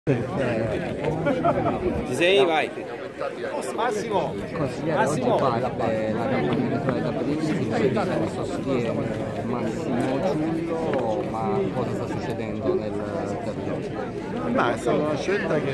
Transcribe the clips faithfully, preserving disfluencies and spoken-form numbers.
Ci sei? Vai. Massimo! Il consigliere oggi parte la campagna elettorale da Brindisi per sostiene Massimo Ciullo, ma cosa sta succedendo nel territorio? Ma è stata una scelta che è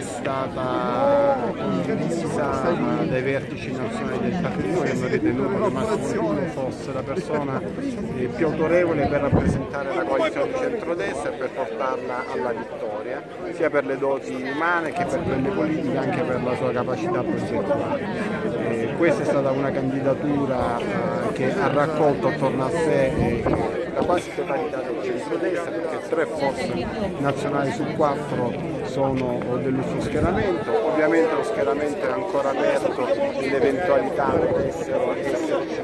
stata condivisa dai vertici nazionali del partito, che hanno ritenuto che Massimo Ciullo fosse la persona più autorevole per rappresentare la coalizione di centrodestra e per portarla alla vittoria, sia per le doti umane che per quelle politiche, anche per la sua capacità progettuale. Eh, questa è stata una candidatura eh, che ha raccolto attorno a sé eh, la quasi totalità del centrodestra, perché tre forze nazionali su quattro sono del suo schieramento. Ovviamente lo schieramento è ancora aperto nell'eventualità dovessero esserci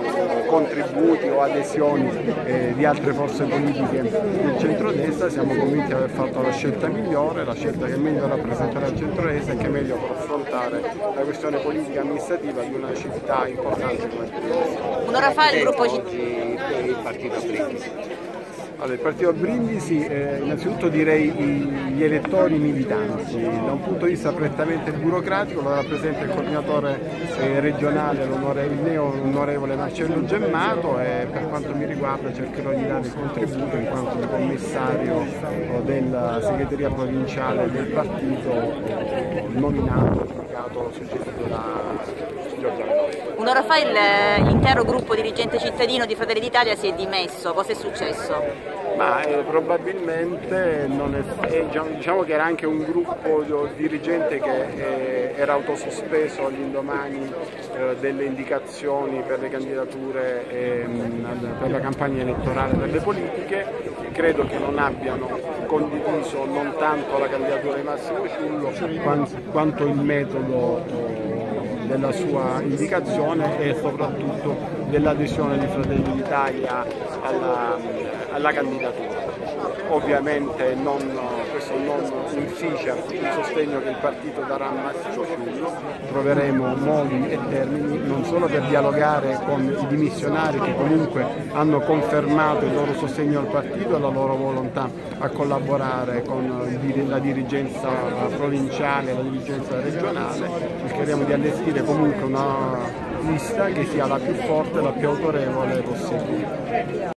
contributi o adesioni eh, di altre forze politiche del centrodestra. Siamo convinti di aver fatto la scelta migliore, la scelta che meglio rappresenterà il centrodestra e che meglio può affrontare la questione politica amministrativa di una città importante come Brindisi. Un'ora fa il gruppo Oggi il partito Brindisi. Allora, il partito Brindisi, eh, innanzitutto direi gli elettori militanti. Da un punto di vista prettamente burocratico lo rappresenta il coordinatore eh, regionale, l'onorevole Marcello Gemmato, e per quanto mi riguarda cercherò di dare il contributo in quanto di commissario eh, della segreteria provinciale del partito eh, nominato, indicato, suggerito da Giorgia Meloni. Un'ora fa l'intero gruppo dirigente cittadino di Fratelli d'Italia si è dimesso, cosa è successo? Ma eh, probabilmente non è, eh, diciamo che era anche un gruppo dirigente che eh, era autosospeso all'indomani eh, delle indicazioni per le candidature eh, per la campagna elettorale per le politiche. Credo che non abbiano condiviso non tanto la candidatura di Massimo Ciullo quanto, quanto il metodo eh, della sua indicazione e soprattutto dell'adesione di Fratelli d'Italia alla, alla candidatura. Ovviamente non, questo non inficia il sostegno che il partito darà a Massimo Ciullo. Troveremo modi e termini non solo per dialogare con i dimissionari che comunque hanno confermato il loro sostegno al partito e la loro volontà a collaborare con la dirigenza provinciale e la dirigenza regionale. Cercheremo di allestire comunque una lista che sia la più forte e la più autorevole possibile.